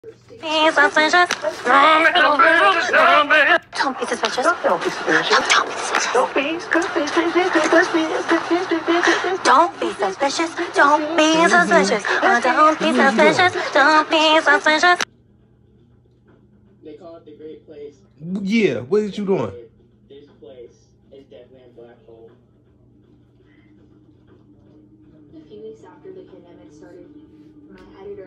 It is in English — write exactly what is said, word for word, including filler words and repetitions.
Be suspicious. Don't be suspicious. Don't be suspicious. Don't be suspicious. Don't be suspicious. Don't be suspicious. Don't be suspicious. Don't be suspicious. They call it the Great Place. Yeah, what is you doing? This place is definitely a black hole. A few weeks after the pandemic started, my editor